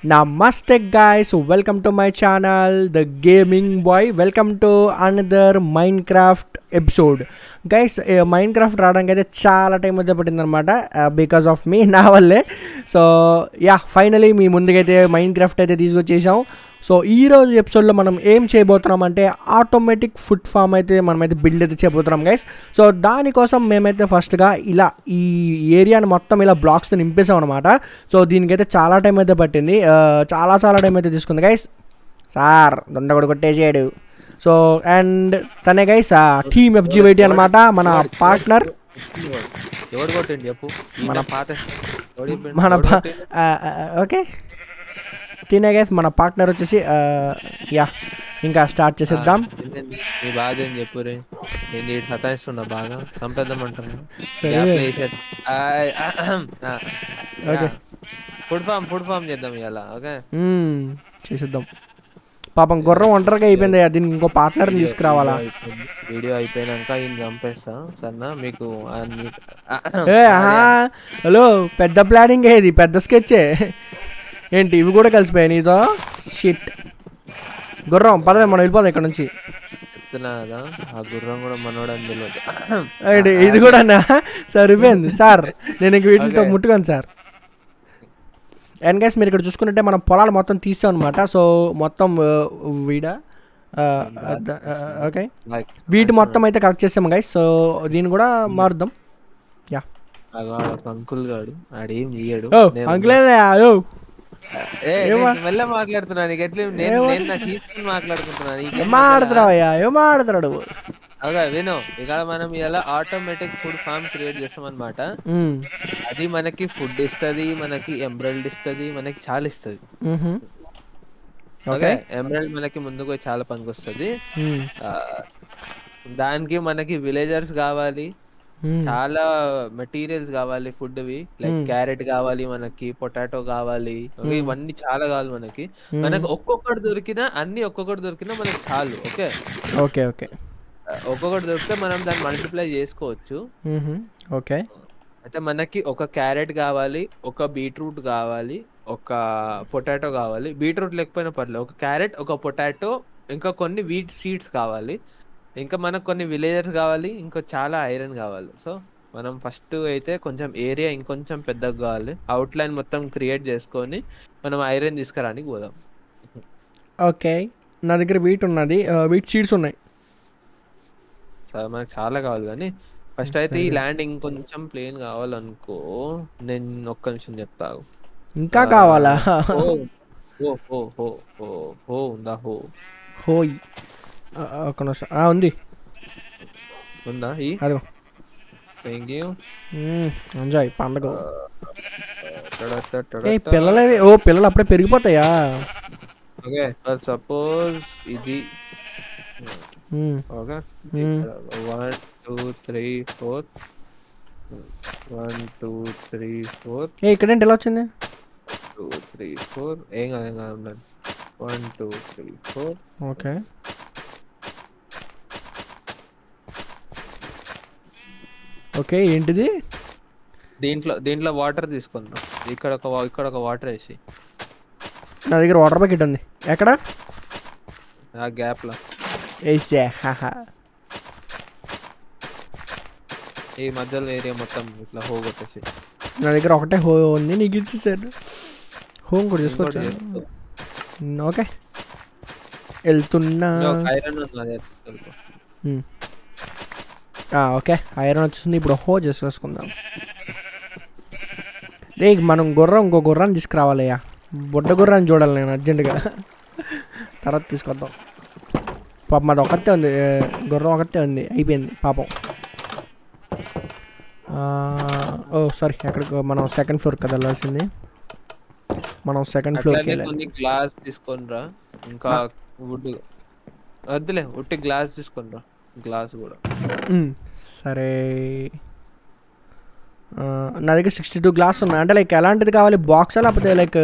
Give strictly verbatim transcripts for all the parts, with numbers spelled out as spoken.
Namaste guys, welcome to my channel The Gaming Boy. Welcome to another Minecraft episode. Guys, uh, Minecraft రావడానికి అయితే చాలా time అయితే పట్టిందనమాట because of మీ నా వల్లే. So yeah finally మీ ముందుకైతే Minecraft అయితే తీసుకొచ్చేసాం. సో ఈరోజు ఎపిసోడ్లో మనం ఏం చేయబోతున్నాం అంటే ఆటోమేటిక్ ఫుడ్ ఫామ్ అయితే మనమైతే బిల్డ్ అయితే చేయబోతున్నాం గైస్. సో దానికోసం మేమైతే ఫస్ట్గా ఇలా ఈ ఏరియాని మొత్తం ఇలా బ్లాక్స్తో నింపేసాం అనమాట. సో దీనికైతే చాలా టైం అయితే పట్టింది, చాలా చాలా టైం అయితే తీసుకుంది గైస్. సార్ దొండ కూడా కొట్టేసాడు. సో అండ్ తనే గైస్ టీమ్ ఎఫ్జీవైటీ అనమాట, మన పార్ట్నర్. మన ఓకే తినే గైస్ మన పార్ట్నర్ వచ్చేసి యా ఇంకా స్టార్ట్ చేసేద్దాం. బాగా చెప్పు రే, ఏంది సతాయిస్తున్నా బాగా చంపేద్దామంటున్నా. ఫుడ్ ఫామ్ ఫుడ్ ఫామ్ చేద్దాం ఇలా. ఓకే చేసేద్దాం. పాపం గుర్రం ఒంటరిగా అయిపోయింది, దీనికి ఇంకో పార్ట్నర్ని తీసుకురావాలా. వీడియో అయిపోయినాక ఈయన చంపేస్తా సరేనా మీకు. హలో పెద్ద ప్లానింగ్ ఏది, పెద్ద స్కెచ్చే ఏంటి ఇవి కూడా కలిసిపోయాయి నీతో. షిట్ గుర్రం పదవే మనం వెళ్ళిపోదాం ఇక్కడ నుంచి. చెప్తున్నా కదా ఆ గుర్రం కూడా మనోడని తెలియదు. ఇది కూడా సరిపోయింది సార్, నేను ఇంక వీటితో ముట్టుకోను సార్. అండ్ గైస్ మీరు ఇక్కడ చూసుకుంటే మనం పొలాలు మొత్తం తీసాం అనమాట. సో మొత్తం వీడ ఓకే వీటి మొత్తం అయితే కరెక్ట్ చేసాము గైస్. సో దీన్ని కూడా మారుద్దాం. యా అంకుల్ గాడు ఆడేం చేయడు. అంకులేదా మెల్ల మాట్లాడుతున్నాను మాట్లాడుకుంటున్నాను మాట్లాడుతున్నావయ్యా ఏం మాట్లాడుతున్నాడు. అదే విను, ఇక్కడ మనం ఇలా ఆటోమేటిక్ ఫుడ్ ఫామ్ క్రియేట్ చేస్తాం అనమాట. అది మనకి ఫుడ్ ఇస్తుంది, మనకి ఎంబ్రాయిడ్ ఇస్తుంది, మనకి చాలా ఇస్తుంది. ఓకే ఎంబ్రాయిడ్ మనకి ముందుకు చాలా పనికి వస్తుంది. దానికి మనకి విలేజర్స్ కావాలి, చాలా మెటీరియల్స్ కావాలి ఫుడ్ వి. లైక్ క్యారెట్ కావాలి మనకి, పొటాటో కావాలి, ఇవన్నీ చాలా కావాలి మనకి. మనకి ఒక్కొక్కటి దొరికినా అన్ని ఒక్కొక్కటి దొరికినా మనకి చాలు. ఓకే ఓకే ఓకే ఒక్కొక్కటి దొరికితే మనం దాన్ని మల్టిప్లై చేసుకోవచ్చు. ఓకే అయితే మనకి ఒక క్యారెట్ కావాలి, ఒక బీట్రూట్ కావాలి, ఒక పొటాటో కావాలి. బీట్రూట్ లేకపోయినా పర్లేదు, ఒక క్యారెట్, ఒక పొటాటో, ఇంకా కొన్ని వీట్ సీడ్స్ కావాలి, ఇంకా మనకు కొన్ని విలేజర్స్ కావాలి, ఇంకా చాలా ఐరన్ కావాలి. సో మనం ఫస్ట్ అయితే కొంచెం ఏరియా ఇంకొంచెం పెద్దగా కావాలి. అవుట్ లైన్ మొత్తం క్రియేట్ చేసుకొని మనం ఐరన్ తీసుకురానికి పోదాం. ఓకే నా దగ్గర వీట్ ఉన్నది, వీట్ సీడ్స్ ఉన్నాయి. మనకు చాలా కావాలి కానీ ఫస్ట్ అయితే ఈ ల్యాండ్ ఇంకొంచెం ప్లేన్ కావాలనుకో. నేను ఒక్క నిమిషం చెప్తాను. ఇంకా కావాలా? హో హో హో హో హో ఉందా? హో హోయ్ ఒక నిమిషం ఉంది ఉందా? ఈ అదిగో థ్యాంక్ యూ. ఎంజాయ్ పండుగ. పిల్లలవి ఓ పిల్లలు అప్పుడే పెరిగిపోతాయా? ఓకే సపోజ్ ఇది okay one two three four one two three four ఏ ఇక్కడేంటి ఎలా వచ్చింది? టూ త్రీ ఫోర్ ఏం కాదు ఏం కాదు ఉండండి. One two three four okay okay ఏంటిది? దీంట్లో దీంట్లో వాటర్ తీసుకుందాం. ఇక్కడ ఒక ఇక్కడ ఒక వాటర్ వేసి. నా దగ్గర వాటర్ బకెట్ ఉంది. ఎక్కడ? ఆ గ్యాప్ లో వేసా. ఈ మధ్యలో ఏరియా మొత్తం ఇట్లా హో కొట్టేసి. నా దగ్గర ఒకటే హో ఉంది, నీకు ఇచ్చేసాడు. హోమ్ కూడా తీసుకోవచ్చు. ఓకే వెళ్తున్నా. ఓకే ఐరన్ వచ్చేసింది. ఇప్పుడు హో చేసేసుకుందాం. రే మనం గుర్రం ఇంకో గుర్రాన్ని తీసుకురావాలయ్యా. బుడ్డ గుర్రాన్ని చూడాలి నేను అర్జెంటుగా, తర్వాత తీసుకొద్దాం. పాపం అది ఒకటే ఉంది, గుర్రం ఒకటే ఉంది, అయిపోయింది పాపం. ఓ సారీ ఎక్కడికి మనం సెకండ్ ఫ్లోర్ కదా వెళ్ళాల్సింది. మనం సెకండ్ ఫ్లోర్కి వెళ్ళాలి. గ్లాస్ తీసుకొని రా, ఇంకా వుడ్ వద్దులే, ఉట్టి గ్లాస్ తీసుకొని రా. గ్లాస్ కూడా సరే. నా దగ్గర సిక్స్టీ టూ గ్లాస్ ఉన్నాయి. అంటే లైక్ ఎలాంటిది కావాలి, బాక్సా లేకపోతే లైక్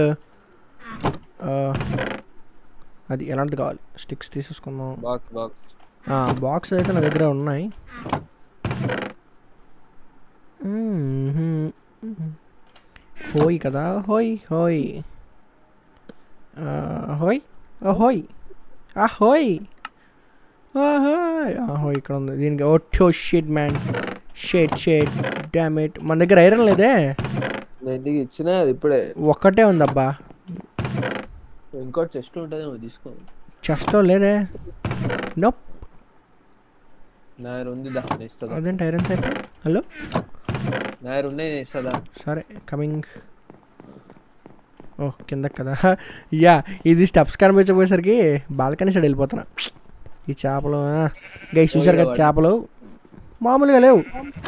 అది ఎలాంటిది కావాలి? స్టిక్స్ తీసేసుకుందాం. బాక్స్ బాక్స్ బాక్స్ అయితే నా దగ్గర ఉన్నాయి. హోయ్ కదా, హోయ్ హోయ్ హోయ్ హోయ్ హోయ్ హోయ్ ఇక్కడ ఉంది దీనికి ఓ షిట్ మ్యాన్ షేట్ షేట్ డామేట్ మన దగ్గర ఐరన్ లేదే నేను ఇచ్చిన ఇప్పుడే ఒక్కటే ఉందబ్బా ఇంకో చెస్ట్ ఉంటుంది తీసుకో చెస్ట్ లేదే నోప్ నాయర్ ఉంది ఇస్తుందా అదేంటి ఐరన్స్ అయితే హలో నాయర్ ఉన్నాయి ఇస్తుందా సరే కమింగ్ ఓ కింద కదా యా ఇది స్టెప్స్ కనిపించబోయేసరికి బాల్కనీ సైడ్ వెళ్ళిపోతున్నా ఈ చేపలు గై చూసారు కదా చేపలు మామూలుగా లేవు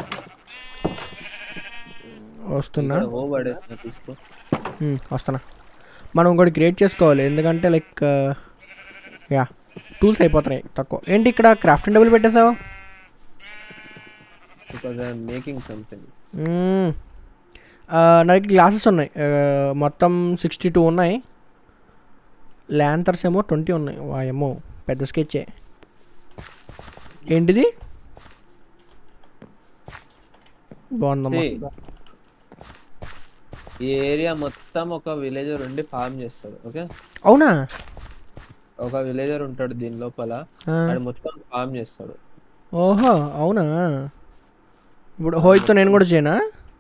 వస్తున్నా తీసుకో వస్తున్నా మనం ఇంకోటి క్రియేట్ చేసుకోవాలి ఎందుకంటే లైక్ యా టూల్స్ అయిపోతున్నాయి తక్కువ ఏంటి ఇక్కడ క్రాఫ్టింగ్ టేబుల్ పెట్టేసావు మేకింగ్ సంథింగ్ నా దగ్గర గ్లాసెస్ ఉన్నాయి మొత్తం సిక్స్టీ టూ ఉన్నాయి ల్యాంతర్స్ ఏమో ట్వంటీ ఉన్నాయి వాయేమో పెద్ద స్కెచ్చే ఏంటిది బాగుందమ్మా ఈ ఏరియా మొత్తం ఒక విలేజర్ ఉండి ఫార్మ్ చేస్తాడు ఓకే అవునా ఒక విలేజర్ ఉంటాడు దీని లోపల మొత్తం ఫార్మ్ చేస్తాడు ఓహో అవునా ఇప్పుడు హోయ్తో నేను కూడా చేయనా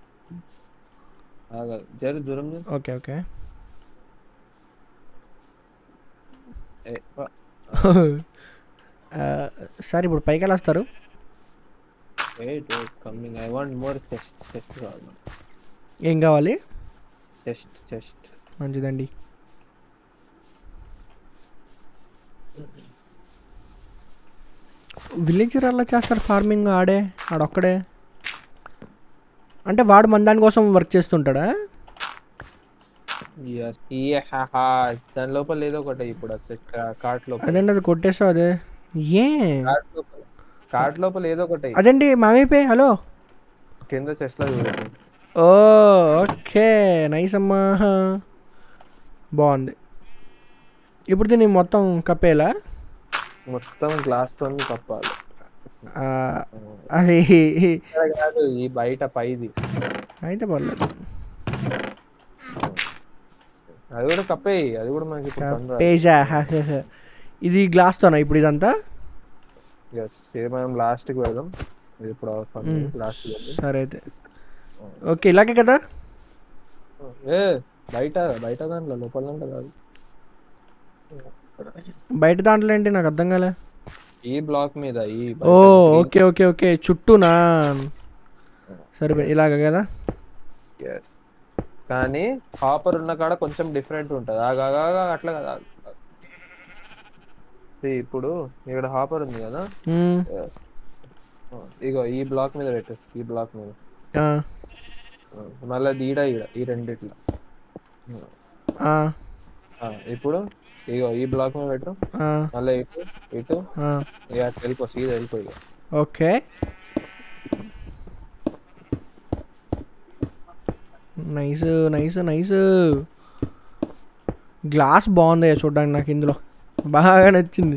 జరు దూరం ఓకే ఓకే సార్ ఇప్పుడు పైకి ఎలా వస్తారు coming I want more chest chest కావాలి ఏం కావాలి చెస్ట్ చెస్ట్ మంచిదండి విలేజర్ అలా చేస్తారు ఫార్మింగ్ ఆడే ఆడొక్కడే అంటే వాడు మన దానికోసం వర్క్ చేస్తుంటాడా దాని లోపల ఏదో ఒకటి ఇప్పుడు కార్ట్ లోపల అదేంటి అది కొట్టేసావు అదే ఏ కార్ట్ లోపల ఏదో ఒకటి అదేంటి మామీపే హలో కింద చెస్ట్ లో ఓ ఓకే నైస్ అమ్మా బాగుంది ఇప్పుడు దీన్ని మొత్తం కప్పేలా మొత్తం గ్లాస్ తో కప్పాలి అది కాదు ఈ బయట పైది అయితే పర్లేదు అది కూడా కప్పేయి అది కూడా మనకి కప్పేసా ఇది గ్లాస్ తోనా ఇప్పుడు ఇదంతా ఎస్ ఇది మనం లాస్ట్ కి వెళ్దాం ఇది ఇప్పుడు లాస్ట్ సరే అయితే ఓకే ఇలాగే కదా ఏ బయట బయట దాంట్లో లోపల దాంట్లో కాదు బయట దాంట్లో ఏంటి నాకు అర్థం కాలే ఈ బ్లాక్ మీద ఈ ఓ ఓకే ఓకే ఓకే చుట్టూనా సరే ఇలాగ కదా కానీ హాపర్ ఉన్న కాడ కొంచెం డిఫరెంట్ ఉంటుంది ఆగా అట్లా కదా ఇప్పుడు ఇక్కడ హాపర్ ఉంది కదా ఇగో ఈ బ్లాక్ మీద పెట్టు ఈ బ్లాక్ మీద మళ్ళీ ఈడ ఈడ ఈ రెండిట్లో ఇప్పుడు ఇగో ఈ బ్లాక్ మీద పెట్టు మళ్ళీ ఇటు ఇటు వెళ్ళిపో సీదా వెళ్ళిపో ఇక okay nice nice nice glass బాగుంది చూడడానికి నాకు ఇందులో బాగా నచ్చింది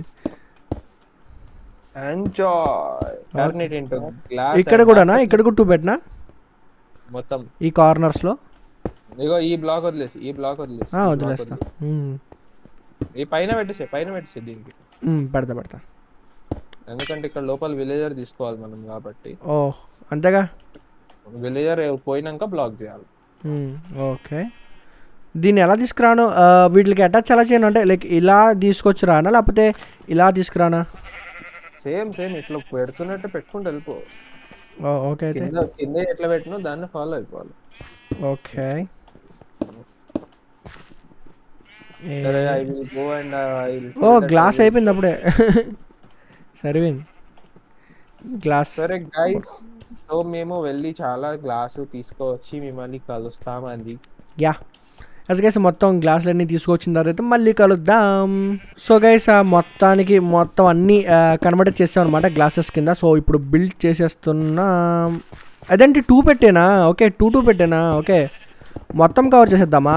ఇక్కడ కూడానా ఇక్కడ కూడా టూ పెట్టినా మొత్తం ఈ కార్నర్స్ లో ఇగో ఈ బ్లాక్ వదిలేసి ఈ బ్లాక్ వదిలేసి వదిలేస్తా ఈ పైన పెట్టేసే పైన పెట్టేసే దీనికి పెడతా పెడతా ఎందుకంటే ఇక్కడ లోపల విలేజర్ తీసుకోవాలి మనం కాబట్టి ఓ అంతేగా విలేజర్ పోయినాక బ్లాక్ చేయాలి ఓకే దీన్ని ఎలా తీసుకురాను వీటికి అటాచ్ ఎలా చేయను అంటే లైక్ ఇలా తీసుకొచ్చి రానా లేకపోతే ఇలా తీసుకురానా సేమ్ సేమ్ ఇట్లా పెడుతున్నట్టు పెట్టుకుంటూ వెళ్ళిపో ఓకే కింద ఎట్లా పెట్టినో దాన్ని ఫాలో అయిపోవాలి ఓకే ఓ గ్లాస్ అయిపోయింది అప్పుడే సరిపోయింది గ్లాస్ సరే గైస్ సో మేము వెళ్ళి చాలా గ్లాసు తీసుకొచ్చి మిమ్మల్ని కలుస్తామండి యా అస్ గైస్ మొత్తం గ్లాసులన్నీ తీసుకొచ్చిన తర్వాత మళ్ళీ కలుద్దాం సో గైస్ మొత్తానికి మొత్తం అన్నీ కన్వర్ట్ చేసాం అనమాట గ్లాసెస్ కింద సో ఇప్పుడు బిల్డ్ చేసేస్తున్నాం అదేంటి టూ పెట్టేనా ఓకే టూ టూ పెట్టేనా ఓకే మొత్తం కవర్ చేసేద్దామా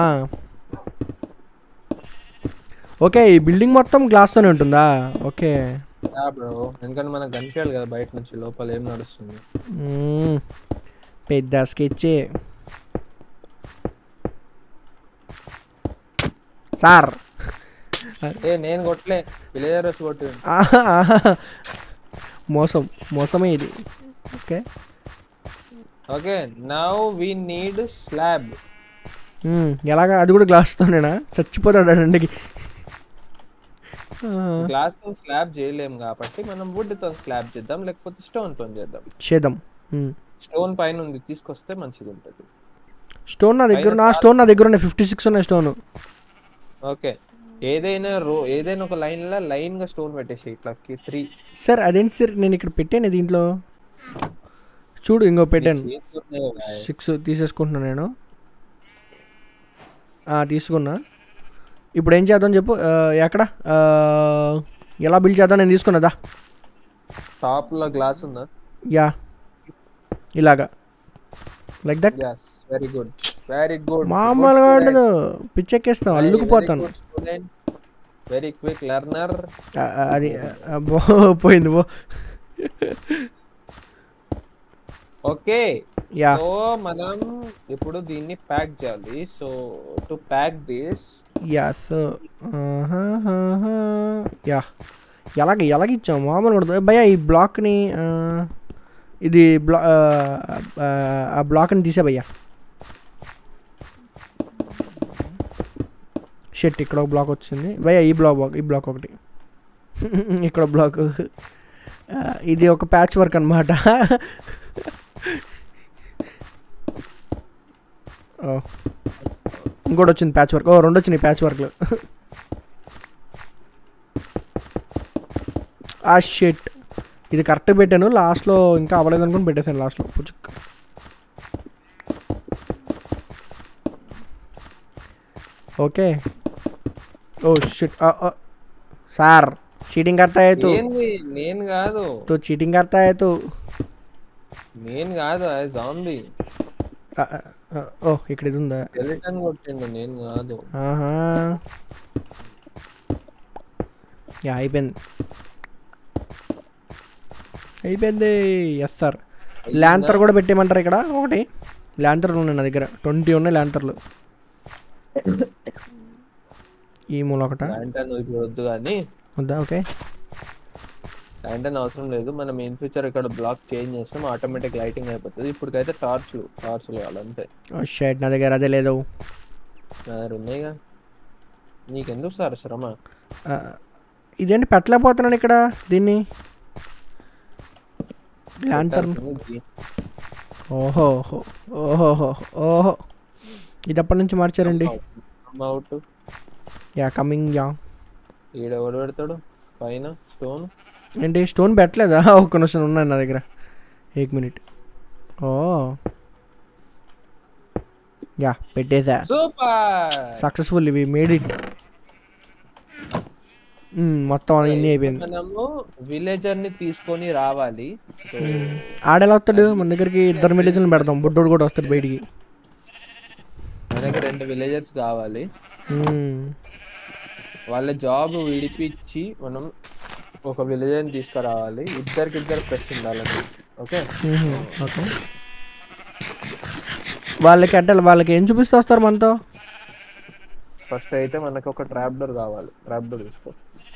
ఓకే ఈ బిల్డింగ్ మొత్తం గ్లాస్తోనే ఉంటుందా ఓకే బ్రో ఎందుకంటే మనకు కనిపించాలి కదా బయట నుంచి లోపల ఏం నడుస్తుంది పెద్ద స్కెచ్ సార్ ఏ నేను కొట్టలే విలేజర్ వచ్చి కొట్టు. ఆహా, ఆహా. మోసం మోసమే ఇది. Okay okay now we need slab. ఎలాగా అది కూడా గ్లాస్తోనేనా? చచ్చిపోతాడు అండికి. గ్లాస్ తో స్లాబ్ చేయలేము కాబట్టి మనం వుడ్ తో స్లాబ్ చేద్దాం, లేకపోతే స్టోన్ తో చేద్దాం. చేద్దాం. స్టోన్ పైన ఉంది, తీసుకొస్తే మంచిగా ఉంటుంది. స్టోన్ నా దగ్గర నా స్టోన్ నా దగ్గర ఉన్నాయి ఫిఫ్టీ సిక్స్ ఉన్నాయి స్టోన్. ఓకే ఏదైనా రో ఏదైనా ఒక లైన్ లో లైన్ గా స్టోన్ పెట్టేసి ఇట్లా త్రీ. సార్ అదేంటి సార్, నేను ఇక్కడ పెట్టాను దీంట్లో చూడు, ఇంకో పెట్టాను సిక్స్ తీసేసుకుంటున్నా నేను. తీసుకున్నా. ఇప్పుడు ఏం చేద్దాం చెప్పు, ఎక్కడ ఎలా బిల్డ్ చేద్దాం? నేను తీసుకున్నదా టాప్ లో గ్లాస్ ఉందా? యా ఇలాగా like that. Very good very good. మామూలుగా ఉండదు, పిచ్చెక్కేస్తాం, అల్లుకుపోతాను. Very quick learner. అది పోయింది పో. ఓకే యా సో మనం ఇప్పుడు దీన్ని ప్యాక్ చేయాలి. So to pack this yeah so yeah ఎలాగ ఎలాగ ఇచ్చాము మామూలుగా ఉండదు భయ్యా. ఈ బ్లాక్ని ఇది బ్లా ఆ బ్లాక్ని తీసే భయ్యా. షెట్ ఇక్కడ ఒక బ్లాక్ వచ్చింది భయ్యా. ఈ బ్లాక్ ఈ బ్లాక్ ఒకటి ఇక్కడ బ్లాక్. ఇది ఒక ప్యాచ్ వర్క్ అనమాట. ఇంకోటి వచ్చింది ప్యాచ్ వర్క్. ఓ రెండు వచ్చినాయి ప్యాచ్ వర్క్లు. ఆ షెట్ ఇది కరెక్ట్ పెట్టాను, లాస్ట్లో ఇంకా అవ్వలేదు అనుకుని పెట్టేశాను లాస్ట్లో పుచ్చుక్. Okay oh shit sir cheating करता है तू. నేను కాదు तो चीटिंग करता है तू. నేను కాదు అది జాంబీ. ఓ ఇక్కడ ఇది ఉందా? స్కెలిటన్ కొట్టిండు, నేను కాదు. ఆహా యా అయిపోయింది అయిపోయింది. Yes sir. ల్యాంతర్ కూడా పెట్టేయమంటారు ఇక్కడ ఒకటి. ల్యాంతర్లు ఉన్నాయి నా దగ్గర, ట్వంటీ ఉన్నాయి ల్యాంతర్లు. ఈ మూల ఒకట వద్దు కానీ వద్దా? ఓకే ల్యాంటర్న్ అవసరం లేదు. మనం ఇన్ ఫ్యూచర్ ఇక్కడ బ్లాక్ చేంజ్ చేస్తాం, ఆటోమేటిక్ లైటింగ్ అయిపోతుంది. ఇప్పటికైతే టార్చ్లు టార్చ్లు కావాలి అంతే. షైట్ నా దగ్గర అదే లేదు. నా దగ్గర ఉన్నాయిగా, నీకెందుకు సార్ శ్రమ? ఇదేంటి పెట్టలేకపోతున్నాను ఇక్కడ దీన్ని ల్యాంటర్న్. ఓహో ఓహో ఓహో ఇది ఎప్పటి నుంచి మార్చారండి? Out yeah coming. యా ఈడ ఎవడు పెడతాడు పైన స్టోన్? ఏంటి స్టోన్ పెట్టలేదా? ఒక్క నిమిషం ఉన్నాయి నా దగ్గర, ఏక్ మినిట్. ఓ యా పెట్టేసా. సూపర్ సక్సెస్ఫుల్, ఇవి మేడ్ ఇట్. మొత్తం అన్నీ అయిపోయింది. మనము విలేజర్ ని తీసుకొని రావాలి. ఆడెలా వస్తాడు మన దగ్గరికి? ఇద్దరు విలేజర్ని పెడతాం, బుడ్డోడు కూడా వస్తాడు బయటికి. మనకి రెండు విలేజర్స్ కావాలి, వాళ్ళ జాబ్ విడిపించి మనం ఒక విలేజర్ని తీసుకురావాలి. ఇద్దరికి ఇద్దరు ప్రెస్ ఉండాలండి. ఓకే ఓకే వాళ్ళకి అంటే వాళ్ళకి ఏం చూపిస్తూ వస్తారు మనతో? ఫస్ట్ అయితే మనకు ఒక ట్రాప్ డోర్ కావాలి, ట్రాప్ డోర్ తీసుకో.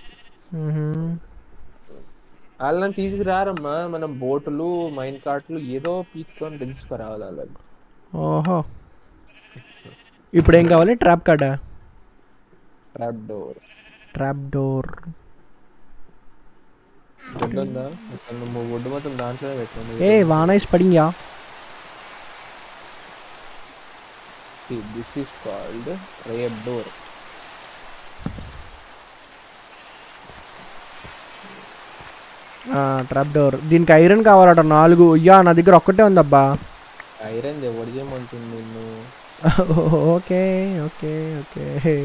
వాళ్ళని తీసుకురారమ్మా, మనం బోటులు మైన్ కార్ట్లు ఏదో పీక్కొని తీసుకురావాలి వాళ్ళని. ఓహో ఇప్పుడు ఏం కావాలి? ట్రాప్ కార్డా? Trap door. ట్రాప్ డోర్ ఉందా? అసలు నువ్వు వుడ్ మొత్తం దాంట్లోనే పెట్టండి. ఏ వాన ఇస్ పడింగ్. See, this is called trap door. Trap door. దీనికి ఐరన్ కావాలట నాలుగు. అయ్యా నా దగ్గర ఒక్కటే ఉందబ్బా. ఐరన్ ఎవరు చేయమంటుంది నిన్ను? ఓకే ఓకే ఓకే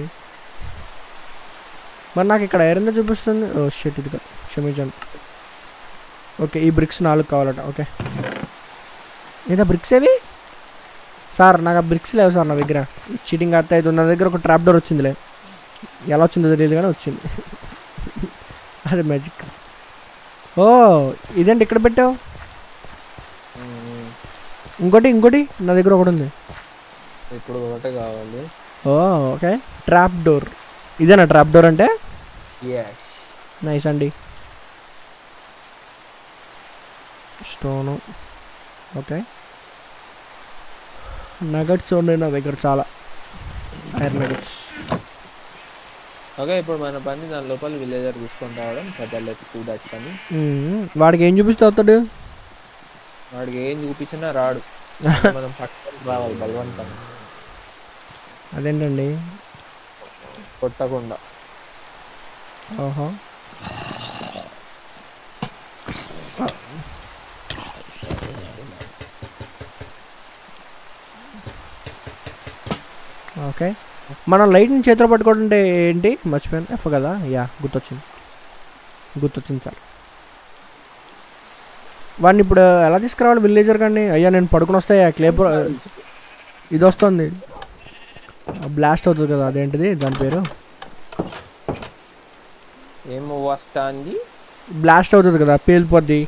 మరి నాకు ఇక్కడ ఐరన్ చూపిస్తుంది. ఓ షిట్, ఇది క్షమించండి. ఓకే ఈ బ్రిక్స్ నాలుగు కావాలట. ఓకే ఏదా బ్రిక్స్ ఏవి సార్? నాకు ఆ బ్రిక్స్ లేవు సార్ నా దగ్గర. చీటింగ్ అర్థం అవుతుంది. నా దగ్గర ఒక ట్రాప్ డోర్ వచ్చిందిలే, ఎలా వచ్చిందో తెలియదు కానీ వచ్చింది. అదే మ్యాజిక్. ఓ ఇదేంటి ఇక్కడ పెట్టావు? ఇంకోటి ఇంకోటి నా దగ్గర ఒకటి ఉంది. ఇప్పుడు ఒకటే కావాలి. Oh okay trap door. ఇదేనా ట్రాప్ డోర్ అంటే? ఎస్ నైస్ అండి. Stone okay. నగట్స్ ఉన్నాయి నా దగ్గర చాలా, ఐరన్ నగట్స్. ఓకే ఇప్పుడు మన పని దాని లోపల విలేజర్ తీసుకొని రావడం కదా. లెట్స్ డూ దట్ పని. వాడికి ఏం చూపిస్తే వస్తాడు? వాడికి ఏం చూపించినా రాడు, మనం పట్టుకొని రావాలి బలవంతంగా. అదేంటండి కొట్టకుండా. ఓహో ఓకే. మనం లైట్ని చేతిలో పట్టుకోవడం ఏంటి మర్చిపోయాను, ఎఫ్ కదా. యా గుర్తొచ్చింది గుర్తొచ్చింది సార్. వాడిని ఇప్పుడు ఎలా తీసుకురావాలి విలేజర్ కానీ? అయ్యా నేను పడుకుని వస్తే క్లేపర్ ఇది వస్తుంది, బ్లాస్ట్ అవుతుంది కదా, అదేంటిది దాని పేరు? ఏమో వస్తుంది, బ్లాస్ట్ అవుతుంది కదా, పేలిపోద్ది.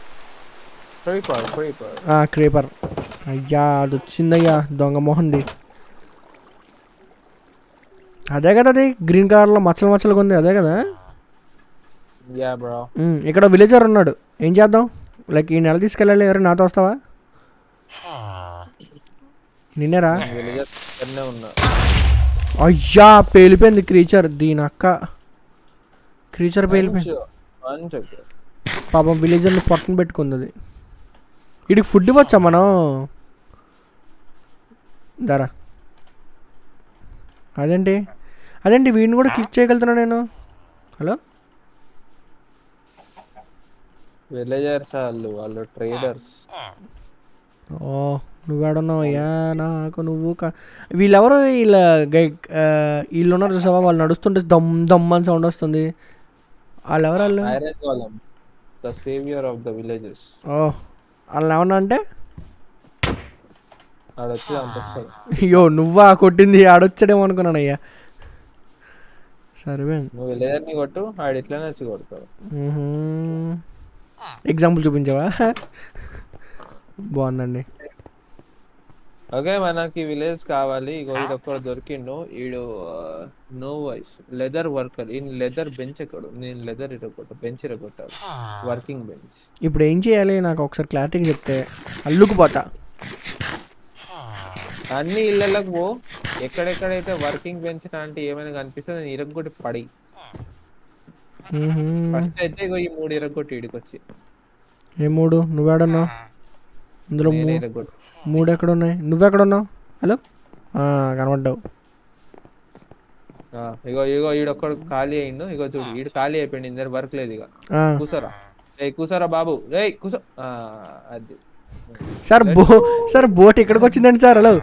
క్రేపర్. అయ్యా అది వచ్చిందయ్యా దొంగ మొహంది. అదే కదా, అది గ్రీన్ కలర్లో మచ్చలు మచ్చలుగా ఉంది, అదే కదా. ఇక్కడ విలేజర్ ఉన్నాడు, ఏం చేద్దాం? లైక్ ఈ నెల తీసుకెళ్ళాలి, ఎవరు నాతో వస్తావా? నిన్నేరా? అయ్యా పేలిపోయింది క్రీచర్, దీని అక్క క్రీచర్ పేలిపోయింది పాపం. విలేజర్ని పక్కన పెట్టుకుంది అది. వీడికి ఫుడ్ ఇవ్వచ్చా మనం? దారా అదేంటి అదేంటి వీడిని కూడా క్లిక్ చేయగలుగుతున్నా నేను. హలో విలేజర్స్ వాళ్ళు వాళ్ళు ట్రేడర్స్. ఓ నువ్వేడున్నావు అయ్యా నాకు నువ్వు వీళ్ళెవరు? వీళ్ళ గై వీళ్ళు ఉన్నారు చూసావా, వాళ్ళు నడుస్తుంటే దమ్ దమ్ అని సౌండ్ వస్తుంది. వాళ్ళు ఎవరు? వాళ్ళు the saviour of the villages. Oh వాళ్ళు ఏమన్నా అంటే ఆడొచ్చి చంపేస్తాడు. అయ్యో నువ్వా కొట్టింది? ఆడొచ్చాడేమో అనుకున్నాను అయ్యా. సరే నువ్వు విలేజర్ని కొట్టు, ఆడు ఇట్లానే వచ్చి కొడతాడు. ఎగ్జాంపుల్ చూపించావా? బాగుందండి. ఓకే మనకి విలేజ్ కావాలి. ఇగో ఈడు ఒక్కడు దొరికిండు, ఈడు నో వాయిస్ లెదర్ వర్కర్. ఈ లెదర్ బెంచ్ ఎక్కడు? నేను లెదర్ ఇరగొట్ట బెంచ్ ఇరగొట్టాలి, వర్కింగ్ బెంచ్. ఇప్పుడు ఏం చేయాలి నాకు ఒకసారి క్లారిటీగా చెప్తే అల్లుకుపోతా. అన్ని ఇళ్ళకి పో, ఎక్కడెక్కడైతే వర్కింగ్ బెంచ్ లాంటి ఏమైనా కనిపిస్తే నేను ఇరగొట్టి పడి. ఫస్ట్ అయితే ఇగో ఈ మూడు ఇరగొట్టి ఇడికొచ్చి. ఏ మూడు? నువ్వేడన్నావు? ఇందులో మూడు ఎక్కడ ఉన్నాయి? నువ్వెక్కడున్నావు? హలో కనబడ్డావు. ఇగో ఇగో ఈడొక్కడు ఖాళీ అయిండు. ఇగో చూడు ఈడు ఖాళీ అయిపోయింది, ఇందరు వర్క్ లేదు. ఇక కూసరా రే కూసరా బాబు, రే కూసో. అది సార్ బో సార్ బోట్ ఎక్కడికి వచ్చిందండి సార్? హలో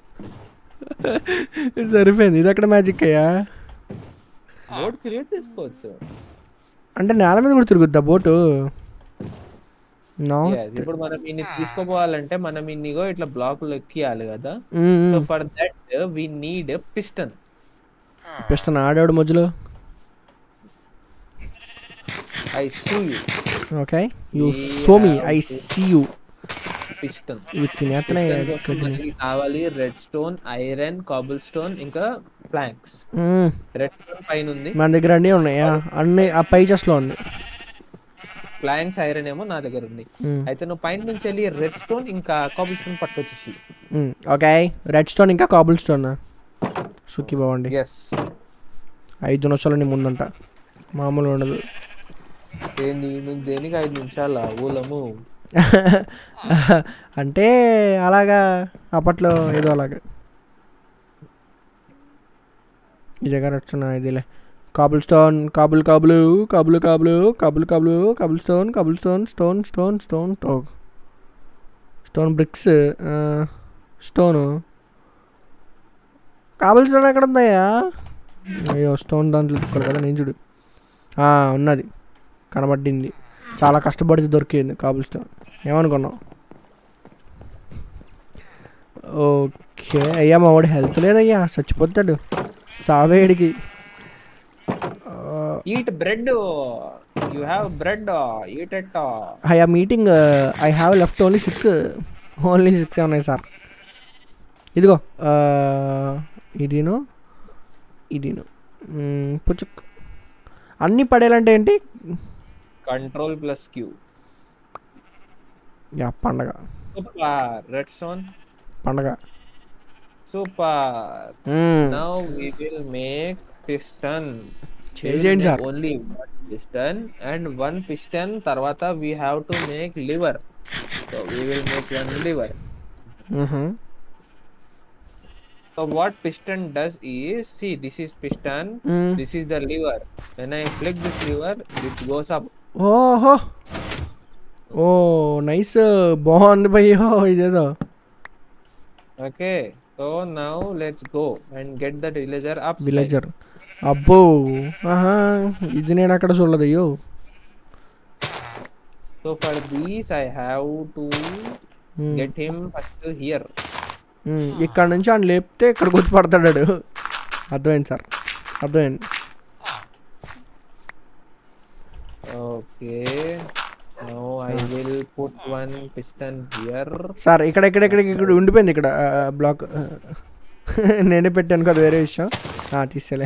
సరిపోయింది. ఇది ఎక్కడ మ్యాజిక్ అయ్యా? బోట్ క్రియేట్ చేసుకోవచ్చు అంటే నేల మీద కూడా తిరుగుద్దా బోటు? ఇప్పుడు మనం ఇన్ని తీసుకోపోవాలంటే మనం ఇన్నిగో ఇట్లా బ్లాకులు ఎక్కియాలి కదా. So for that we need piston. Piston ఆడాడు మధ్యలో. I see you. Okay you show me, I see you. Piston కావాలి. Redstone, iron, cobblestone, ఇంకా ప్లాంక్స్. రెడ్ స్టోన్ పైన ఉంది మన దగ్గర, అన్నీ ఉన్నాయా? అన్ని ఆ పై చెస్ట్ లో ఉంది. ప్లాంక్స్, ఐరన్ ఏమో నా దగ్గర ఉంది. అయితే నువ్వు పైన నుంచి వెళ్ళి రెడ్ స్టోన్ ఇంకా కాబుల్ స్టోన్ పట్టుకొచ్చేసి. ఓకే రెడ్ స్టోన్ ఇంకా కాబుల్ స్టోన్ సుఖీ బాగుండి. ఎస్ ఐదు నిమిషాలు నీ ముందంట, మామూలు ఉండదు. దేనికి ఐదు నిమిషాల ఊలము అంటే అలాగా అప్పట్లో ఏదో అలాగా. ఈ దగ్గర వచ్చిన ఇదిలే cobblestone, cobble cobble cobble cobble cobble cobble cobblestone cobblestone stone stone stone టోక్ stone bricks stone. Cobblestone ఎక్కడ ఉందయ్యా? అయ్యో స్టోన్ దాంట్లో ఇక్కడ కదా, నేను చూడు ఉన్నది కనబడింది. చాలా కష్టపడితే దొరికింది కాబుల్ స్టోన్. ఏమనుకున్నావు? ఓకే అయ్యా మా వాడు హెల్త్ లేదయ్యా, చచ్చిపోతాడు సావేడికి. Eat bread, you have bread, eat it. I am eating, I have left only six only six ఉన్నాయి సార్. ఇదిగో ఇదిను ఇదిను పుచ్చుక్. అన్ని పడేయాలంటే ఏంటి? Control plus Q. యా పండగ. సూపర్. Redstone. పండగ. Super. Now we will make piston. చేసేయండి sir. Only one piston and one piston తర్వాత we have to make lever. So we will make one lever. So what piston does is, see, this is piston, mm. this is the lever. When I flick this lever, it goes up. Oh, oh, nice. Bond bhaiyo idedo. Okay, so now let's go and get the villager up. Villager. Abbo. Aha, idi nenu akkada chudaledu ayyo. So for this I have to mm. get him first here. ఇక్కడ నుంచి ఆయన లేపితే ఇక్కడికి వచ్చి పడతాడు. అర్థమైంది sir, అర్థమైంది. Okay, now I will put one piston here. Sir ఇక్కడ ఇక్కడ ఇక్కడ ఇక్కడ ఉండిపోయింది ఇక్కడ బ్లాక్. నేనే పెట్టాను కదా, వేరే విషయం. తీసేలే.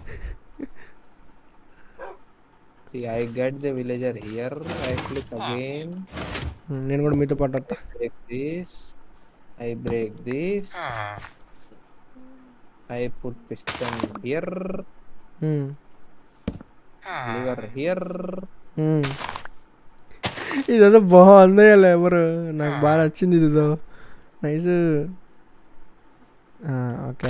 See, I get the villager here. I click again. నేను కూడా మీతో పాటు వస్తా. Take this. I break this. I put piston here. Hmm. Lever here. Hmm. ఇదేదో బాగుంది ఎవరు, నాకు బాగా నచ్చింది ఇదేదో. నైస్. ఓకే,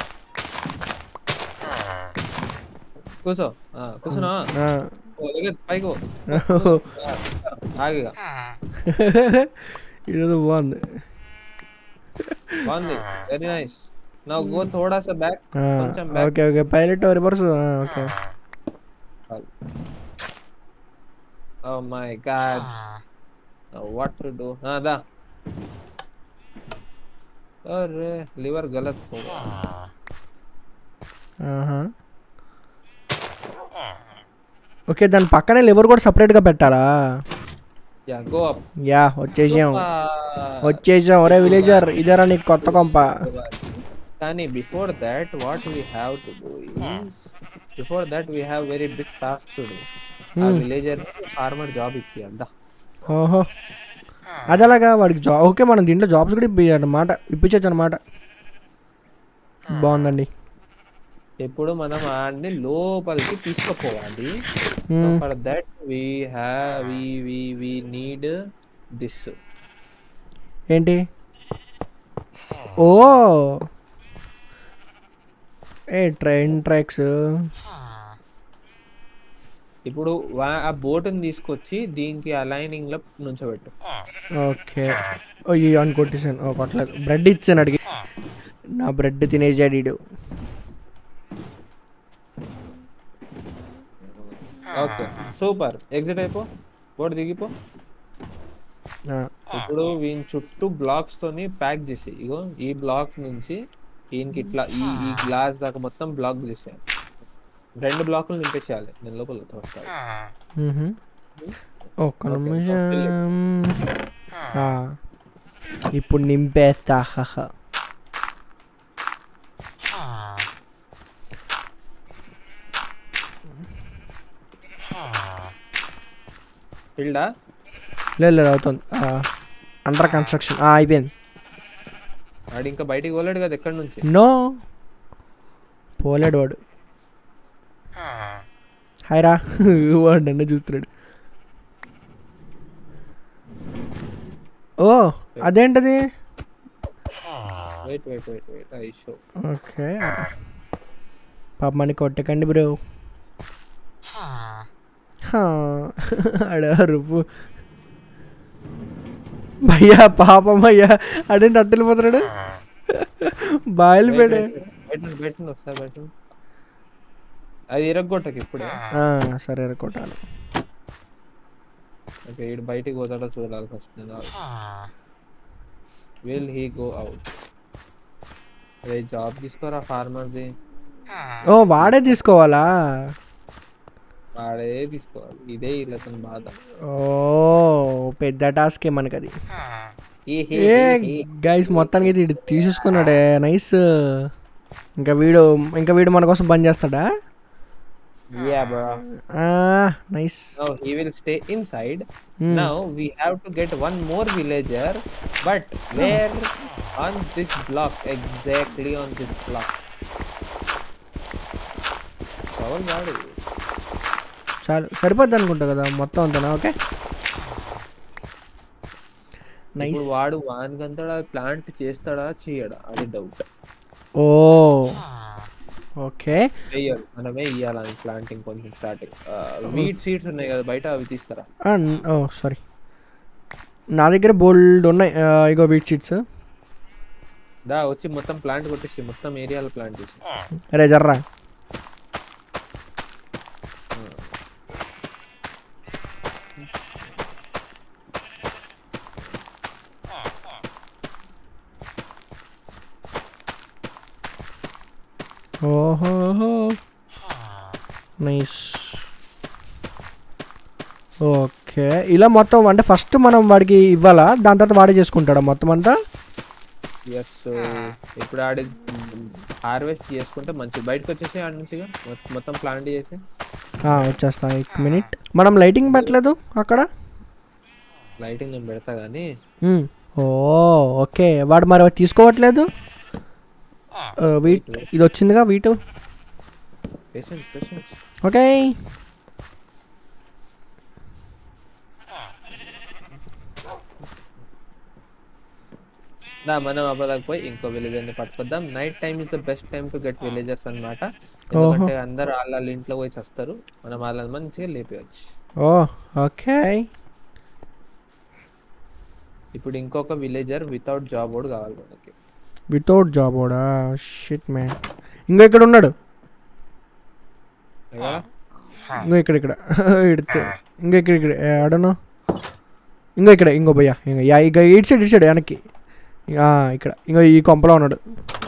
కూసో కూర్చున్నా పైకి ఆగిగా. ఇదేదో బాగుంది, బాగుంది. Very nice. నౌ గో థోడా సా బ్యాక్, కొంచెం back. Okay okay, pilot reverse. Okay. Oh my god, what to do. हां दा. अरे लीवर गलत हो गया. ఆహా, ఓకే. దాని పక్కనే లివర్ కూడా సెపరేట్ గా పెట్టాలా? Yeah, go up. యా, వచ్చేసాం వచ్చేసాం. ఒరే విలేజర్, ఇదేరా నీకు కొత్త కొంప. కానీ before that what we have to do is, before that we have very big task to do. ఆ విలేజర్ ఫార్మర్ జాబ్ ఇప్పియాలి. ఓహో, అదలాగా వాడికి జాబ్. ఓకే, మనం దీంట్లో జాబ్స్ కూడా ఇప్పించాలన్నమాట, ఇప్పించచ్చు అనమాట. బాగుందండి. ఇప్పుడు మనం ఆడిని లోపలికి తీసుకుపోవాలి. For that we have we we we need this. ఏంటి? Oh a train tracks. ఇప్పుడు ఆ బోటుని తీసుకొచ్చి దీనికి అలైనింగ్ లో నుంచోబెట్టు. ఓకే. అయ్యో అని కొట్టేసాను. ఓ కొట్టలేదు, బ్రెడ్ ఇచ్చాను అడిగి. నా బ్రెడ్ తినేసాడు ఈడు. Okay, super. ఎగ్జిట్ అయిపో, బోర్డు దిగిపో. ఇప్పుడు వీని చుట్టూ బ్లాక్స్ తోని ప్యాక్ చేసి, ఇగో ఈ బ్లాక్ నుంచి ఈయనకి ఇట్లా ఈ ఈ గ్లాస్ దాకా మొత్తం బ్లాక్ చేసేయాలి. రెండు బ్లాకులు నింపేసేయాలి. నేను లోపల వస్తాను. ఒక్క నిమిషం, ఇప్పుడు నింపేస్తా. ఫీల్డా? లేదు లేదు, అవుతుంది. అండర్ కన్స్ట్రక్షన్ అయిపోయింది. వాడు ఇంకా బయటికి పోలేడు కదా ఎక్కడి నుంచి. నో, పోలేడు వాడు. హాయ్ రా, వాడు నన్ను చూస్తున్నాడు. ఓ అదేంటది? Wait wait wait wait I show. Okay, పాప మని కొట్టకండి బ్రో. అడుపు భయ్యా, పాపం భయ్యా. అదేంటి అట్టు వెళ్ళిపోతున్నాడు? బాయిల్ పెడే. ఒకసారి బయట అది ఇరగొట్టకి ఇప్పుడే. సరే, ఇరగొట్టాలి. ఓకే, ఇటు బయటికి పోతాడో చూడాలి ఫస్ట్. నేను విల్ హీ గో అవుట్? అదే జాబ్ తీసుకోరా ఫార్మర్ది. ఓ వాడే తీసుకోవాలా? వాడే తీసుకోవాలి. ఇదే ఇళ్ళతో బాధ. ఓ పెద్ద టాస్కే మనకి అది. ఏ గైస్, మొత్తానికి ఇది తీసేసుకున్నాడే. నైస్. ఇంకా వీడు ఇంకా వీడు మన కోసం పని చేస్తాడా? Yeah, bro. Ah, nice. Now he will stay inside. Hmm. Now we have to get one more villager, but where? On this block, exactly on this block. చాలు వాడు. చాలు సరిపోద్ది అనుకుంటా కదా మొత్తం అంతనా. Okay nice. ఇప్పుడు వాడు వానికంతా ప్లాంట్ చేస్తాడా చేయడా అది డౌట్. ఓ ఓకే చెయ్యాలి మనమే ఇయ్యాలి ప్లాంటింగ్ కొంచెం స్టార్టింగ్. వీట్ సీడ్స్ ఉన్నాయి కదా బయట అవి తీసుకురా. ఓ సారీ నా దగ్గర బోల్డ్ ఉన్నాయి. ఇగో వీట్ షీట్స్. దా వచ్చి మొత్తం ప్లాంట్ కొట్టేసి మొత్తం ఏరియాలో ప్లాంట్ చేసి. అరే జర్రా ఓహో నైస్. ఓకే ఇలా మొత్తం అంటే ఫస్ట్ మనం వాడికి ఇవ్వాలా, దాని తర్వాత వాడే చేసుకుంటాడా మొత్తం అంతా? ఎస్. ఇప్పుడు ఆడి హార్వెస్ట్ చేసుకుంటే మంచి బయటకు వచ్చేసి ఆడి నుంచి మొత్తం ప్లాంట్ చేసి వచ్చేస్తా. ఎక్ మినిట్. మనం లైటింగ్ పెట్టలేదు అక్కడ. లైటింగ్ నేను పెడతా కానీ. ఓ ఓకే వాడు మరి తీసుకోవట్లేదు. వీట్ ఇది వచ్చిందిగా వీటు. ఓకే మనం అప్పటికి పోయి ఇంకో విలేజర్ ని పట్టుకొద్దాం. Night time is the best time to get villagers అన్నమాట. ఎందుకంటే అందరు వాళ్ళ ఇంట్లో పోయి వస్తారు, మనం వాళ్ళని మంచిగా లేపేయచ్చు. ఓ ఓకే ఇప్పుడు ఇంకొక విలేజర్ వితౌట్ జాబ్ బోర్డ్ కావాలి మనకి. వితౌట్ జాబ్ బోర్డా? Shit man. ఇంకో ఇక్కడ ఉన్నాడు. ఇంకో ఇక్కడ ఇక్కడ ఇడితే ఇంకో ఇక్కడ ఇక్కడ ఆడను. ఇంకో ఇక్కడ ఇంకో భయ్యా ఇంకా ఇక ఇటు సైడ్ ఇటు సైడ్ వెనక్కి ఇక్కడ ఇంకో ఈ కొంపలో ఉన్నాడు.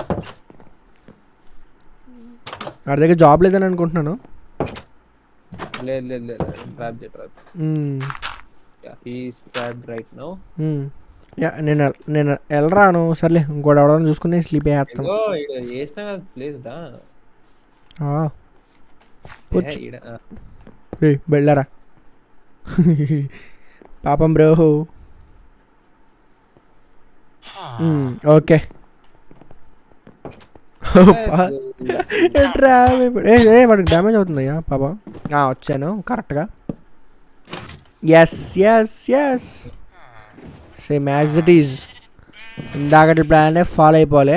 వాడి దగ్గర జాబ్ లేదని అనుకుంటున్నాను. లేదు లేదు లేదు ట్రాప్ చే trap. Yeah he is trapped right now. Yeah నేను నేను వెళ్ళరాను. సర్లే ఇంకోటి ఎవడో చూసుకుని స్లీప్ అయ్యేస్తాను. ఓ ఇడ ఏస్నా ప్లేస్ దా. ఆ పుచ్ ఏ బెళ్ళరా పాపం బ్రో. ఓకే వాడికి డ్యామేజ్ అవుతుందయ్యా పాప. వచ్చాను కరెక్ట్గా. Yes yes yes same as it is. ఇందాకటి ప్లాన్ ఫాలో అయిపోలే.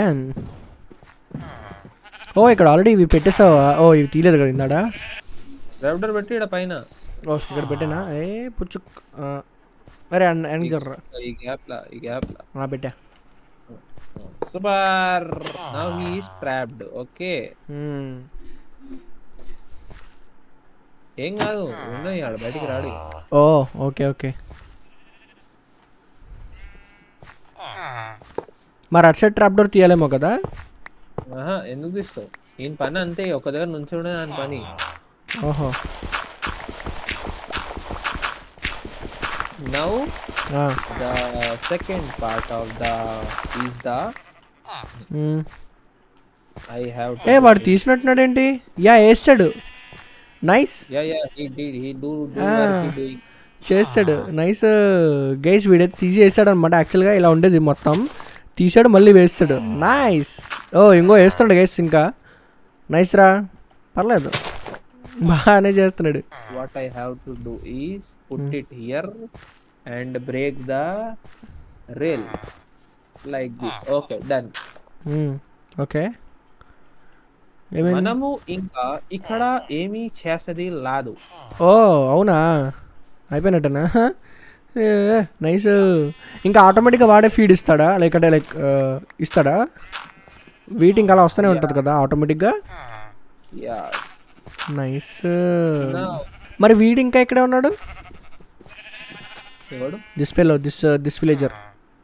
ఓ ఇక్కడ ఆల్రెడీ ఇవి పెట్టేసావా? ఓ ఇవి తీయలేదు కదా ఇందాడ. రౌటర్ పెట్టి ఇక్కడ పైన. ఓ ఇక్కడ పెట్టానా? ఏ పుచ్చు. అరే వెనక్కి జర్రా. ఈ గ్యాప్లా ఈ గ్యాప్లా పెట్టా. Super. Now he is trapped. Okay ఏం కాదు ఉన్నాయి ఆడ బయటికి రాడు. ఓ ఓకే ఓకే మరి అటు సైడ్ ట్రాప్ డోర్ తీయాలేమో కదా. ఆహా ఎందుకు తీస్తావు? ఈయన పని అంతే, ఒక దగ్గర నుంచి ఉండే దాని పని. ఓహో now the second part of the is the I have to. ఏ వాడు తీసినట్టున్నాడు ఏంటి? యా వేస్తాడు. Nice. Yeah yeah he did he do do what he doing. చేస్తాడు. Nice guys. వీడైతే తీసి వేస్తాడు అనమాట. యాక్చువల్గా ఇలా ఉండేది మొత్తం తీసాడు మళ్ళీ వేస్తాడు. నైస్. ఓ ఇంకో వేస్తున్నాడు గైస్ ఇంకా. నైస్ రా పర్లేదు బాగానే చేస్తున్నాడు. What I have to do is put it here and break the rail like this. Okay done. Okay మనము ఇంకా ఇక్కడ ఏమీ చేసేది లేదు. ఓ అవునా అయిపోయినట్టనా? నైస్. ఇంకా ఆటోమేటిక్గా వాడే ఫీడ్ ఇస్తాడా? లైక్ అంటే లైక్ ఇస్తాడా? వీటింగ్ అలా వస్తూనే ఉంటుంది కదా ఆటోమేటిక్గా. నైస్. మరి వీడు ఇంకా ఇక్కడే ఉన్నాడు. This fellow this this villager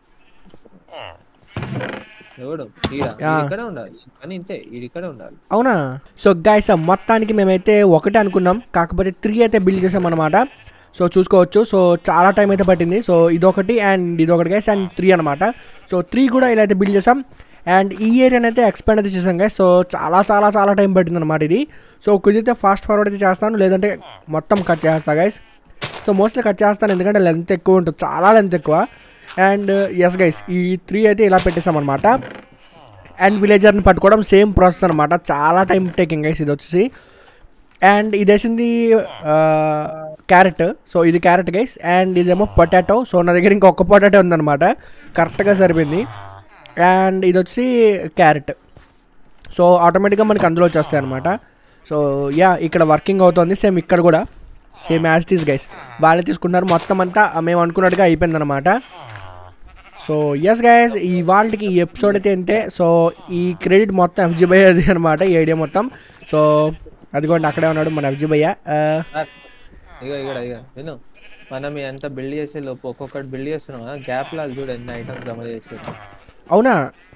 అవునా? సో గైస్ మొత్తానికి మేమైతే ఒకటే అనుకున్నాం, కాకపోతే త్రీ అయితే బిల్డ్ చేసాం అనమాట. సో చూసుకోవచ్చు. సో చాలా టైం అయితే పట్టింది. సో ఇదొకటి అండ్ ఇదొకటి గైస్ అండ్ త్రీ అనమాట. సో త్రీ కూడా ఇలా అయితే బిల్డ్ చేసాం. అండ్ ఈ ఏరియాని అయితే ఎక్స్పాండ్ అయితే చేసాం గైస్. సో చాలా చాలా చాలా టైం పట్టింది అనమాట ఇది. సో కుదిరితే ఫాస్ట్ ఫార్వర్డ్ అయితే చేస్తాను, లేదంటే మొత్తం కట్ చేస్తా గైస్. సో మోస్ట్లీ కట్ చేస్తాను ఎందుకంటే లెంత్ ఎక్కువ ఉంటుంది, చాలా లెంత్ ఎక్కువ. అండ్ ఎస్ గైస్, ఈ త్రీ అయితే ఇలా పెట్టేసామన్నమాట. అండ్ విలేజర్ని పట్టుకోవడం సేమ్ ప్రాసెస్ అనమాట, చాలా టైం టేకింగ్ గైస్ ఇది వచ్చేసి. అండ్ ఇది వేసింది క్యారెట్, సో ఇది క్యారెట్ గైస్. అండ్ ఇదేమో పొటాటో. సో నా దగ్గర ఇంకొక పొటాటో ఉందన్నమాట, కరెక్ట్గా సరిపోయింది. అండ్ ఇది వచ్చి క్యారెట్. సో ఆటోమేటిక్గా మనకి అందులో వచ్చేస్తాయి అనమాట. సో యా, ఇక్కడ వర్కింగ్ అవుతుంది సేమ్ ఇక్కడ కూడా, same as it is guys. వాళ్ళే తీసుకున్నారు మొత్తం అంతా, మేము అనుకున్నట్టుగా అయిపోయిందనమాట. సో ఎస్ గైస్, ఈ వాళ్ళకి ఈ ఎపిసోడ్ అయితే అంతే. సో ఈ క్రెడిట్ మొత్తం ఎఫ్జీ భయ్య అది అనమాట, ఈ ఐడియా మొత్తం. సో అదిగోండి అక్కడే ఉన్నాడు మన ఎఫ్జీ భయ్య. ఇక ఇక్కడ ఇక నేను మనం ఎంత బిల్డ్ చేసే లోపు ఒక్కొక్కటి బిల్డ్ చేస్తున్నాం కదా, గ్యాప్ లాగా చూడు ఎన్ని ఐటమ్స్ జమ చేసి. అవునా,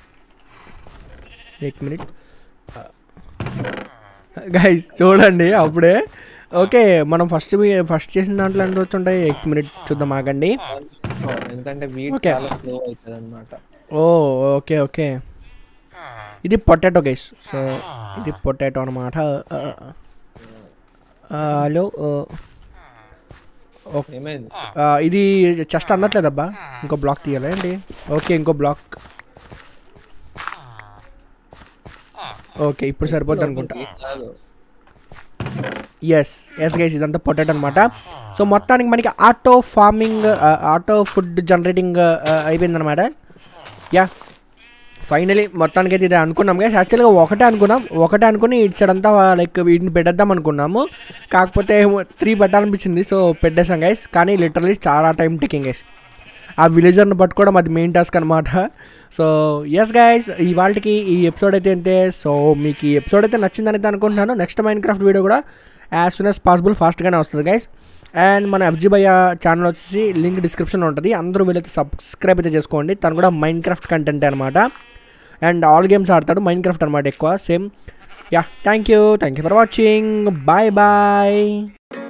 ఎక్ మినిట్ గైస్ చూడండి అప్పుడే. ఓకే, మనం ఫస్ట్ ఫస్ట్ చేసిన దాంట్లో ఎంత వచ్చుంటాయి, ఎక్ మినిట్ చూద్దాం ఆగండి. ఎందుకంటే వీట్ చాలా స్లో అవుతుంది అనమాట. ఓ ఓకే ఓకే, ఇది పొటాటో గైస్. సో ఇది పొటాటో అనమాట. హలో, ఏమైంది ఇది జస్ట్ అన్నట్లేదబ్బా, ఇంకో బ్లాక్ తీయాలి అండి. ఓకే ఇంకో బ్లాక్, ఓకే ఇప్పుడు సరిపోద్ది అనుకుంటా. ఎస్ ఎస్ గైస్, ఇదంతా పొటాటో అనమాట. సో మొత్తానికి మనకి auto farming, auto food generating అయిపోయిందనమాట. యా ఫైనలీ మొత్తానికి అయితే ఇది అనుకున్నాం గైస్. యాక్చువల్గా ఒకటే అనుకున్నాం, ఒకటే అనుకుని ఇటు సైడ్ అంతా లైక్ వీటిని పెట్టేద్దాం అనుకున్నాము, కాకపోతే త్రీ పెట్టాలనిపించింది. సో పెట్టేసాం గైస్, కానీ లిటరలీ చాలా టైం టేకింగ్ గైస్. ఆ విలేజర్ని పట్టుకోవడం అది మెయిన్ టాస్క్ అనమాట. సో ఎస్ గైస్, ఇవాళకి ఈ ఎపిసోడ్ అయితే అంతే. సో మీకు ఈ ఎపిసోడ్ అయితే నచ్చిందని అయితే అనుకుంటున్నాను. నెక్స్ట్ మైన్క్రాఫ్ట్ వీడియో కూడా యాజ్ సూన్ యాజ్ పాసిబుల్ ఫాస్ట్గానే వస్తుంది గైస్. అండ్ మన ఎఫ్జీ భయ్య ఛానల్ వచ్చేసి లింక్ డిస్క్రిప్షన్లో ఉంటుంది, అందరూ వీళ్ళైతే సబ్స్క్రైబ్ అయితే చేసుకోండి. తను కూడా మైన్క్రాఫ్ట్ కంటెంట్ అనమాట, అండ్ ఆల్ గేమ్స్ ఆడతాడు, మైన్క్రాఫ్ట్ అనమాట ఎక్కువ same. Yeah thank you thank you for watching, bye bye.